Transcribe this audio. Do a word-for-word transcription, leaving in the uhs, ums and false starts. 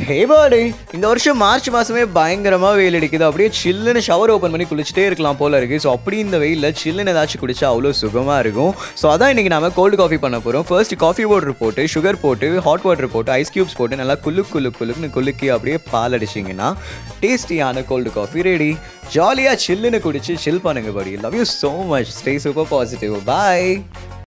ஹே பாடி, இந்த வருஷம் மார்ச் மாதமே பயங்கரமாக வெயில் அடிக்குது. அப்படியே சில்லுன்னு ஷவர் ஓப்பன் பண்ணி குளிச்சுட்டே இருக்கலாம் போல இருக்குது. ஸோ அப்படி இந்த வெயிலில் சில்லுன்னு ஏதாச்சும் குடிச்சா அவ்வளோ சுகமாக இருக்கும். ஸோ அதான் இன்றைக்கி நம்ம கோல்டு காஃபி பண்ண போகிறோம். ஃபர்ஸ்ட் காஃபி பவுடர் போட்டு, சுகர் போட்டு, ஹாட் வாட்டர் போட்டு, ஐஸ் க்யூப்ஸ் போட்டு நல்லா குல்லு குல்லு குல்லுன்னு குலுக்கி அப்படியே பால் அடிச்சிங்கன்னா டேஸ்டியான கோல்டு காஃபி ரெடி. ஜாலியாக சில்லுன்னு குடிச்சு சில் பண்ணுங்க buddy. Love you so much. Stay super positive. Bye.